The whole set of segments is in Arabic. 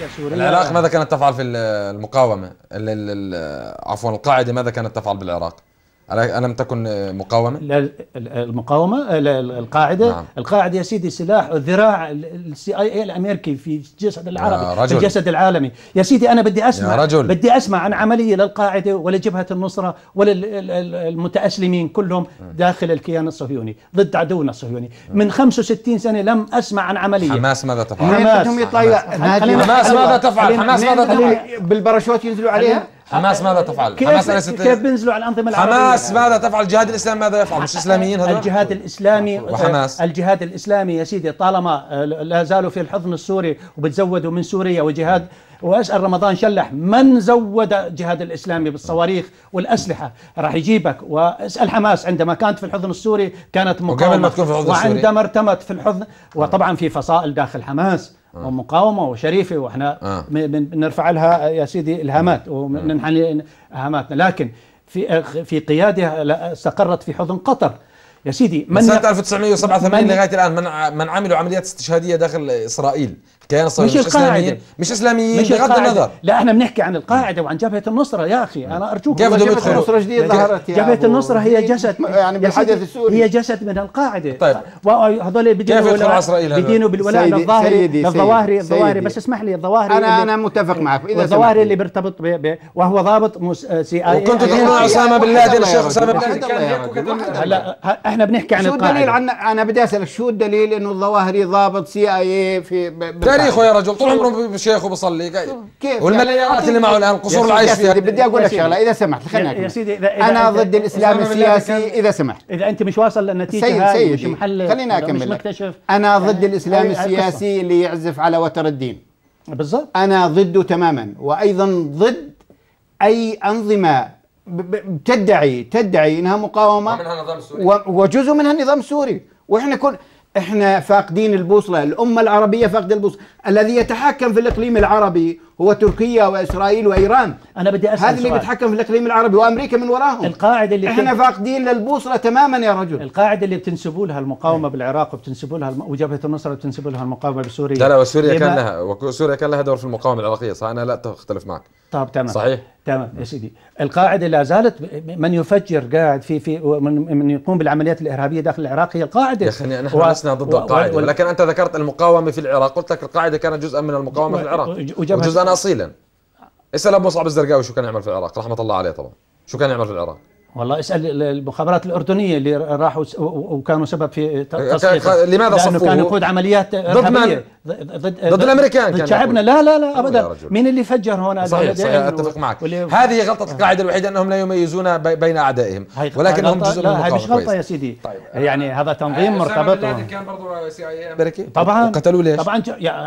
سوريا. العراق ماذا كانت تفعل في المقاومة؟ عفوا القاعدة ماذا كانت تفعل بالعراق؟ ألم تكن مقاومة؟ المقاومة القاعدة. نعم. القاعدة يا سيدي سلاح ذراع CIA الأمريكي في الجسد العربي، في الجسد العالمي. يا سيدي أنا بدي أسمع عن عملية للقاعدة ولجبهة النصرة وللمتأسلمين كلهم داخل الكيان الصهيوني ضد عدونا الصهيوني. من 65 سنة لم أسمع عن عملية. حماس ماذا تفعل؟ حماس ماذا تفعل؟ بالباراشوت ينزلوا عليها. حماس ماذا تفعل؟ كيف بينزلوا على الأنظمة العربية؟ حماس ماذا تفعل؟ الجهاد الإسلامي ماذا يفعل؟ مش إسلاميين هذول؟ الجهاد الإسلامي وحماس. الجهاد الإسلامي يا سيدي طالما لا زالوا في الحضن السوري وبتزودوا من سوريا وجهاد. واسأل رمضان شلح من زود الجهاد الإسلامي بالصواريخ والأسلحة راح يجيبك. واسأل حماس عندما كانت في الحضن السوري كانت مقاومة، وقبل ما تكون في الحضن السوري وعندما ارتمت في الحضن. وطبعا في فصائل داخل حماس ومقاومة وشريفة واحنا بنرفع لها يا سيدي الهامات ومنحني هاماتنا. لكن في قيادة استقرت في حضن قطر يا سيدي. من سنة 1987 لغاية الآن من عملوا عمليات استشهادية داخل إسرائيل كيان الصهيوني مش إسلاميين بغض النظر. لا احنا بنحكي عن القاعدة وعن جبهة النصرة يا أخي. أنا أرجوك. كيف بدهم جبهة النصرة جديد ظهرت. جبهة النصرة هي جسد يعني بالحدث السوري هي جسد من القاعدة. طيب وهذول بدينوا بالولاء للظواهري. بس اسمح لي الظواهري أنا متفق معك. الظواهري اللي بيرتبط وهو ضابط CIA. وكنت تقولون أسامة بن لادن الشيخ أسامة بن لادن كان هلا احنا بنحكي عن القاعدة. شو الدليل أنا بدي أسألك شو الدليل إنه الظواهري ضابط CIA في تاريخه يا رجل طول عمره بشيخ وبصلي كيف والمليارات اللي معه الآن القصور اللي عايش فيها. بدي أقول لك شغلة إذا سمحت خلينا يا سيدي أنا ضد الإسلام السياسي إذا سمحت. إذا أنت مش واصل للنتيجة هاي مش محل خلينا أكمل لك. أنا ضد الإسلام السياسي اللي يعزف على وتر الدين بالضبط. أنا ضده تماما. وأيضا ضد أي أنظمة تدعي إنها مقاومة وجزء منها النظام السوري. احنا فاقدين البوصله. الامه العربيه فاقده البوصله. الذي يتحكم في الاقليم العربي هو تركيا واسرائيل وايران. انا بدي اسال هذا اللي بيتحكم في الاقليم العربي وامريكا من وراهم. القاعده اللي احنا فاقدين للبوصله تماما يا رجل. القاعده اللي بتنسبوا لها المقاومه بالعراق وبتنسبوا لها وجبهه النصره بتنسبوا لها المقاومه بسوريا. لا وسوريا كان لها دور في المقاومه العراقيه. صح انا لا اختلف معك. طب تمام صحيح تمام يا سيدي. القاعده لا زالت من يفجر قاعد في من يقوم بالعمليات الارهابيه داخل العراق هي القاعده. يا اخي نحن لسنا ضد القاعده ولكن انت ذكرت المقاومه في العراق. قلت لك القاعده كانت جزءا من المقاومه في العراق وجزءا اصيلا. اسال ابو مصعب الزرقاوي شو كان يعمل في العراق رحمه الله عليه. طبعا شو كان يعمل في العراق؟ والله اسال المخابرات الاردنيه اللي راحوا وكانوا سبب في تصفيه. لماذا صفوه؟ كانوا يقود عمليات ارهابيه ضد الامريكان ضد شعبنا. لا ابدا. مين اللي فجر هنا؟ صحيح اتفق معك. هذه غلطه القاعده الوحيده انهم لا يميزون بين اعدائهم ولكنهم جزء من المقاومه. لا مش غلطه يا سيدي. طيب. يعني هذا تنظيم مرتبط. كان برضه CIA امريكي طبعا. وقتلوه ليش؟ طبعا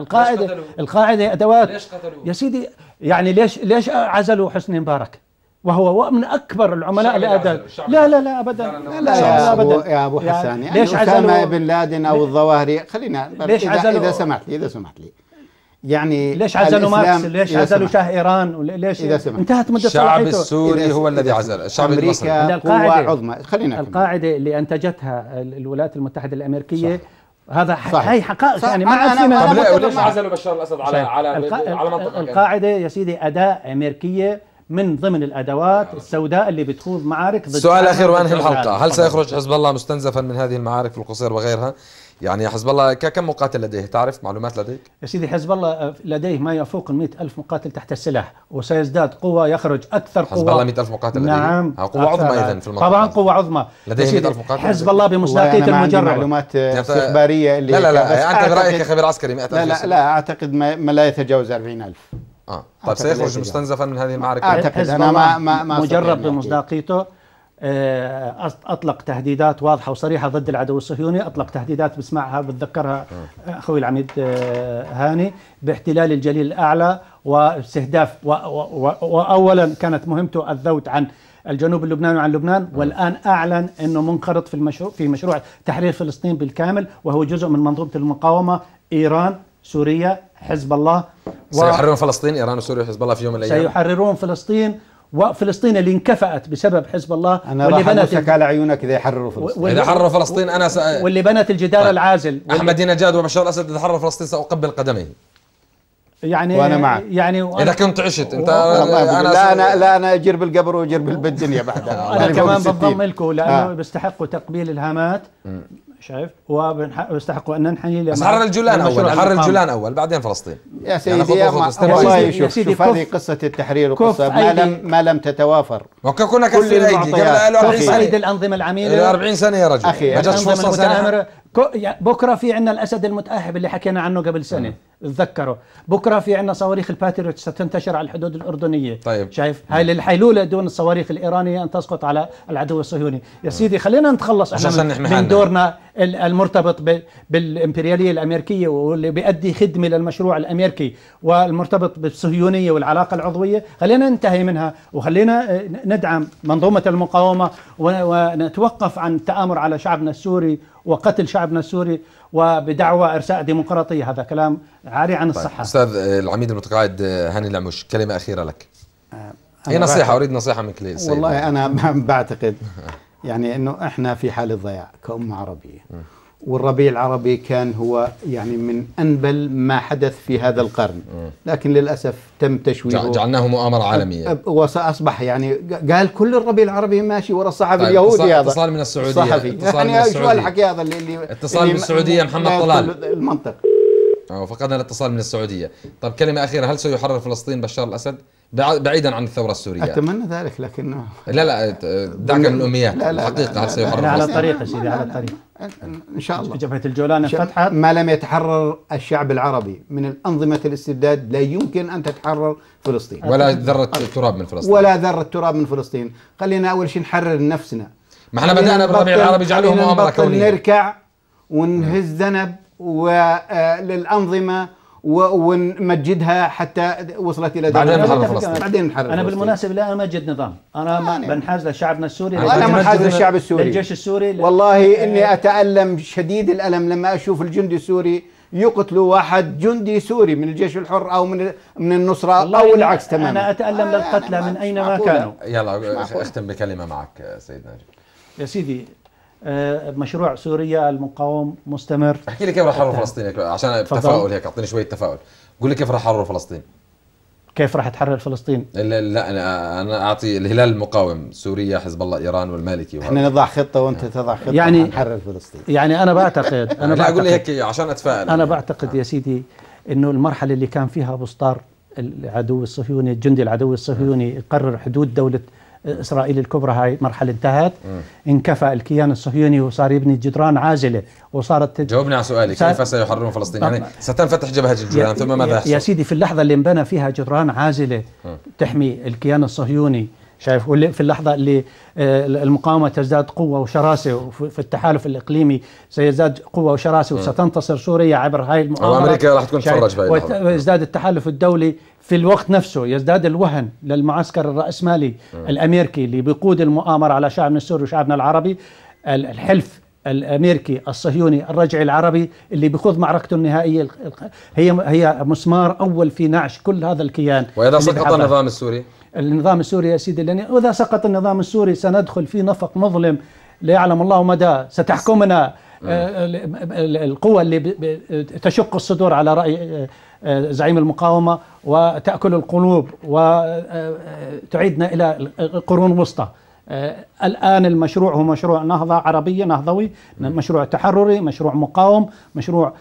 القاعده ادوات ليش قتلوه يا سيدي. يعني ليش عزلوا حسني مبارك وهو من اكبر العملاء لاداء. لا ابدا. لا ابدا يا ابو حسان. يعني ليش عزلوا بن لادن او الظواهري؟ خلينا ليش عزلوا اذا سمحت لي يعني ليش عزلوا ماكس؟ ليش عزلوا شاه ايران؟ ليش انتهت مده الشعب السوري هو الذي عزل الشعب المصري. قوة عظمى. خلينا القاعده اللي انتجتها الولايات المتحده الامريكيه هذا هي حقائق. يعني ما عاد فينا. ليش عزلوا بشار الاسد على منطقه القاعده يا سيدي اداه امريكيه من ضمن الادوات السوداء اللي بتخوض معارك ضد. السؤال الاخير وانهي الحلقه. هل سيخرج حزب الله مستنزفا من هذه المعارك في القصير وغيرها؟ يعني حزب الله كم مقاتل لديه؟ تعرف معلومات لديك؟ يا سيدي حزب الله لديه ما يفوق 100,000 مقاتل تحت السلاح وسيزداد قوة. يخرج أكثر قوة. حزب الله 100,000 مقاتل لديه؟ نعم قوة عظمى إذن في المنطقة. طبعا قوة عظمى لديه 100,000 مقاتل. حزب الله بمصداقية المجربة. معلومات استخبارية اللي لا أنت برأيك يا خبير عسكري 100,000. لا أعتقد ما لا يتجاوز 40,000. طيب سيخرج مستنزفا من هذه المعركة؟ أعتقد أنا ما مجرب بمصداقيته. أطلق تهديدات واضحة وصريحة ضد العدو الصهيوني. أطلق تهديدات بسمعها بتذكرها أخوي العميد هاني باحتلال الجليل الأعلى واستهداف وأولا كانت مهمته الذود عن الجنوب اللبناني وعن لبنان. والآن أعلن أنه منخرط في مشروع تحرير فلسطين بالكامل وهو جزء من منظومة المقاومة. إيران سوريا حزب الله سيحررون فلسطين. إيران وسوريا وحزب الله في يوم من الأيام سيحررون فلسطين. وفلسطين اللي انكفأت بسبب حزب الله. أنا راح أبوسك على عيونك إذا يحرروا فلسطين. إذا حرروا فلسطين أنا واللي بنت الجدار العازل أحمدي نجاد وبشار الأسد إذا حرروا فلسطين سأقبل قدميه. يعني وانا معك اذا كنت عشت انت لا انا اجر بالقبر واجر بالدنيا بعدها. انا كمان بنضم لكم لانه بيستحقوا تقبيل الهامات، شايف، وبيستحقوا ان ننحني. بس حرر الجولان اول، حرر الجولان اول بعدين فلسطين يا سيدي. والله شوف هذه قصه التحرير وقصه ما لم تتوافر. كنا كفين ايدي قبل 40 سنه. الانظمه العميله 40 سنه يا رجل، ما جاتش فرصه سنه. بكره في عندنا الاسد المتاهب اللي حكينا عنه قبل سنه، تذكروا. بكره في عندنا صواريخ الباتريوت ستنتشر على الحدود الاردنيه. طيب شايف هاي الحيلوله دون الصواريخ الايرانيه ان تسقط على العدو الصهيوني. يا سيدي خلينا نتخلص احنا من دورنا المرتبط بالامبرياليه الامريكيه واللي بيؤدي خدمه للمشروع الامريكي والمرتبط بالصهيونيه والعلاقه العضويه. خلينا ننتهي منها وخلينا ندعم منظومه المقاومه ونتوقف عن التآمر على شعبنا السوري وقتل شعبنا السوري وبدعوى ارساء ديمقراطيه. هذا كلام عاري عن الصحه. استاذ العميد المتقاعد هاني العموش، كلمه اخيره لك. هي نصيحه، اريد نصيحه منك لي. والله انا بعتقد يعني انه احنا في حاله ضياع كأمة عربيه، والربيع العربي كان هو يعني من انبل ما حدث في هذا القرن، لكن للاسف تم تشويهه، جعلناه مؤامره عالميه، واصبح يعني قال كل الربيع العربي ماشي ورا الصحفي اليهودي. هذا اتصال من السعوديه، صحفي يعني شو الحكي هذا اللي اتصال من السعوديه. محمد طلال المنطق. فقدنا الاتصال من السعوديه. طيب كلمه اخيره، هل سيحرر فلسطين بشار الاسد بعيدا عن الثوره السوريه؟ اتمنى ذلك، لكن لا دعك من الامنيات. الحقيقه هل سيحرر على الطريق يا سيدي، على الطريق ان شاء الله. جبهه الجولان فتحت. ما لم يتحرر الشعب العربي من الانظمه الاستبداد لا يمكن ان تتحرر فلسطين، ولا ذره تراب من فلسطين، ولا ذره تراب من فلسطين. خلينا اول شيء نحرر نفسنا. ما احنا بدانا بالربيع العربي، جعلوه مؤامره كونيه. نركع ونهز ذنب وللانظمه ونمجدها حتى وصلت الى بعدين نحرر. انا بالمناسبه لا امجد نظام، انا بنحاز لشعبنا السوري، انا منحاز للشعب السوري، للجيش السوري. والله اني اتالم شديد الالم لما اشوف الجندي السوري يقتلوا واحد جندي سوري من الجيش الحر او من النصره او العكس تماما. انا اتالم للقتلى من اينما كانوا. يلا اختم بكلمه معك سيد ناجي. يا سيدي مشروع سوريا المقاوم مستمر. احكي لي كيف راح يحرروا فلسطين عشان التفاؤل، هيك اعطيني شويه تفاؤل. قول لي كيف راح يحرروا فلسطين؟ كيف راح تحرر فلسطين؟ لا انا اعطي الهلال المقاوم، سوريا، حزب الله، ايران والمالكي. احنا نضع خطه وانت تضع خطه يعني نحرر فلسطين. يعني انا بعتقد لا اقول لي هيك عشان اتفائل. انا بعتقد يا سيدي انه المرحله اللي كان فيها بسطار العدو الصهيوني، الجندي العدو الصهيوني يقرر حدود دوله إسرائيل الكبرى، هاي مرحلة انتهت. انكفأ الكيان الصهيوني وصار يبني جدران عازلة وصارت. جاوبني على سؤالي، كيف سيحررون فلسطين؟ يعني ستنفتح جبهة الجولان ثم ماذا يحصل؟ يا سيدي في اللحظة اللي انبنى فيها جدران عازلة تحمي الكيان الصهيوني، شايف، واللي في اللحظة اللي المقاومة تزداد قوة وشراسة، وفي التحالف الإقليمي سيزداد قوة وشراسة وستنتصر سوريا عبر هاي المؤامرات، وأمريكا راح تكون تفرج في هاي. ويزداد التحالف الدولي في الوقت نفسه، يزداد الوهن للمعسكر الرأسمالي الأمريكي اللي بيقود المؤامرة على شعبنا السوري وشعبنا العربي. الحلف الأمريكي الصهيوني الرجعي العربي اللي بيخوض معركته النهائية هي مسمار أول في نعش كل هذا الكيان. وإذا سقط النظام السوري؟ النظام السوري يا سيدي، لأن إذا سقط النظام السوري سندخل في نفق مظلم لا يعلم الله مدى. ستحكمنا القوى اللي تشق الصدور على رأي زعيم المقاومة وتأكل القلوب وتعيدنا إلى قرون وسطى. الآن المشروع هو مشروع نهضة عربية، نهضوي، مشروع تحرري، مشروع مقاوم، مشروع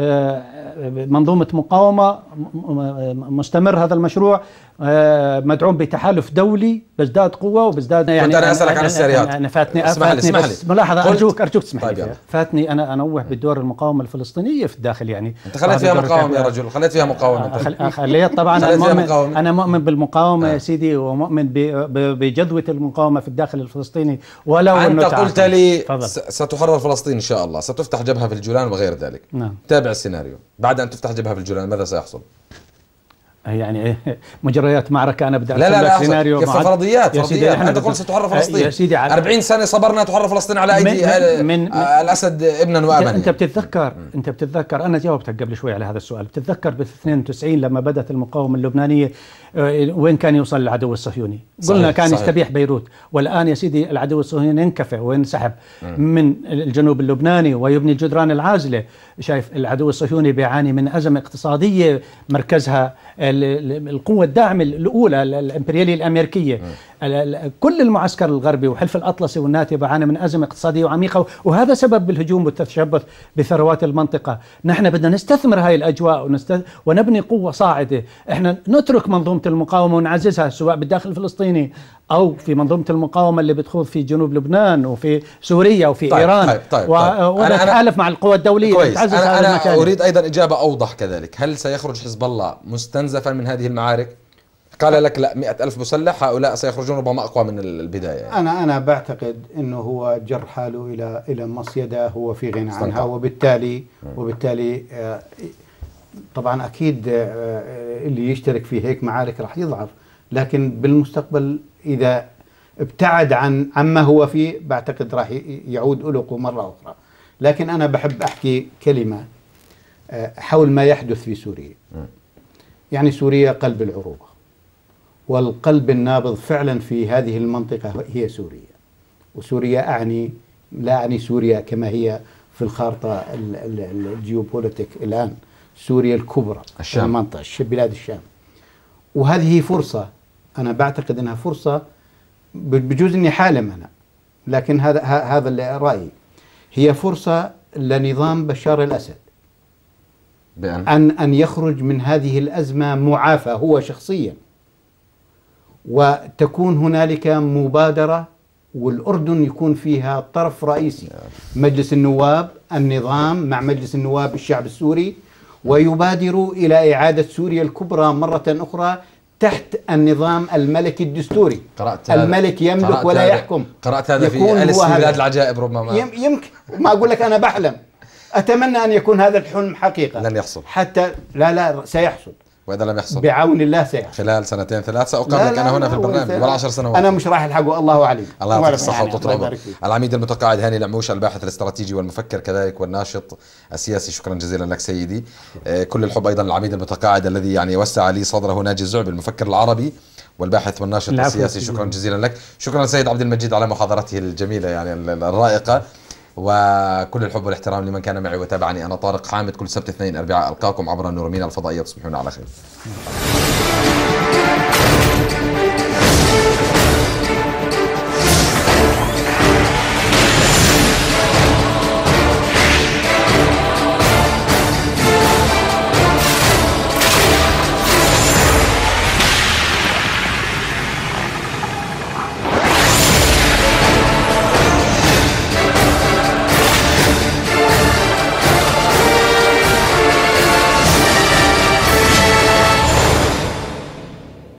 منظومة مقاومة مستمر. هذا المشروع مدعوم بتحالف دولي بازداد قوة وبازداد. يعني أنا أسألك عن السيريات. أنا فاتني بس ملاحظة، أرجوك تسمح لي. فاتني أنا أنوه بدور المقاومة الفلسطينية في الداخل. يعني أنت خليت فيها مقاومة يا رجل، خليت فيها مقاومة. خليت طبعا. أنا مؤمن بالمقاومة يا سيدي، ومؤمن بجذوة المقاومة في الداخل الفلسطيني. ولو أنت قلت لي ستحرر فلسطين إن شاء الله، ستفتح جبهة في الجولان وغير ذلك. نعم. تابع السيناريو، بعد أن تفتح جبهة في الجولان ماذا سيحصل؟ يعني مجريات معركة أنا بدي لا سيناريو فرضيات أنت قلت ستحرر فلسطين يا سيدي 40 سنة صبرنا تحرر فلسطين على أيدي من الأسد ابنا وأبنا. أنت بتتذكر أنا جاوبتك قبل شوي على هذا السؤال. بتتذكر ب 92 لما بدأت المقاومة اللبنانية وين كان يوصل العدو الصهيوني؟ قلنا كان يستبيح بيروت، والآن يا سيدي العدو الصهيوني انكفى وانسحب من الجنوب اللبناني ويبني الجدران العازلة. شايف العدو الصهيوني بيعاني من أزمة اقتصادية مركزها القوة الداعمة الأولى الإمبريالية الأمريكية. كل المعسكر الغربي وحلف الأطلسي والناتو بيعاني من أزمة اقتصادية عميقة، وهذا سبب بالهجوم والتشبث بثروات المنطقة. نحن بدنا نستثمر هاي الأجواء ونبني قوة صاعدة. احنا نترك منظومة المقاومة ونعززها سواء بالداخل الفلسطيني أو في منظومة المقاومة اللي بتخوض في جنوب لبنان وفي سوريا وفي إيران. ونتحالف مع القوى الدولية. أنا أريد أيضا إجابة أوضح كذلك. هل سيخرج حزب الله مستنزفا من هذه المعارك؟ قال لك لا 100,000 مسلح، هؤلاء سيخرجون ربما أقوى من البداية يعني. أنا بعتقد أنه هو جر حاله إلى مصيدة هو في غنى عنها، وبالتالي طبعا أكيد اللي يشترك في هيك معارك راح يضعف، لكن بالمستقبل إذا ابتعد عما هو فيه بعتقد راح يعود ألقه مرة أخرى. لكن أنا بحب أحكي كلمة حول ما يحدث في سوريا. يعني سوريا قلب العروبة، والقلب النابض فعلا في هذه المنطقة هي سوريا. وسوريا لا أعني سوريا كما هي في الخارطة الجيوبوليتيك الآن، سوريا الكبرى، المنطقة بلاد الشام. وهذه فرصة، أنا بعتقد أنها فرصة، بجوز أني حالم أنا، لكن هذا اللي رأيي، هي فرصة لنظام بشار الأسد أن يخرج من هذه الأزمة معافى هو شخصيا، وتكون هنالك مبادرة والأردن يكون فيها طرف رئيسي، مجلس النواب النظام مع مجلس النواب الشعب السوري، ويبادروا إلى إعادة سوريا الكبرى مرة أخرى تحت النظام الملكي الدستوري. الملك يملك ولا يحكم. قرأت هذا في أليس في بلاد العجائب ربما. يمكن، ما أقول لك أنا بحلم، أتمنى أن يكون هذا الحلم حقيقة. لن يحصل حتى لا سيحصل، وإذا لم يحصل بعون الله سيحصل خلال 2 3 سأقابلك أنا هنا في البرنامج ولا 10 سنوات. أنا مش راح الحقه، الله أعلم. الله يعطيك الصحة وطول العمر. العميد المتقاعد هاني العموش، الباحث الاستراتيجي والمفكر كذلك والناشط السياسي، شكرا جزيلا لك سيدي. كل الحب أيضا للعميد المتقاعد الذي يعني وسع لي صدره، ناجي الزعبي المفكر العربي والباحث والناشط السياسي، شكرا جزيلا لك. شكرا للسيد عبد المجيد على محاضرته الجميلة يعني الرائقة، وكل الحب والاحترام لمن كان معي وتابعني. أنا طارق حامد، كل سبت 2 4 ألقاكم عبر النورمين الفضائية. تصبحون على خير.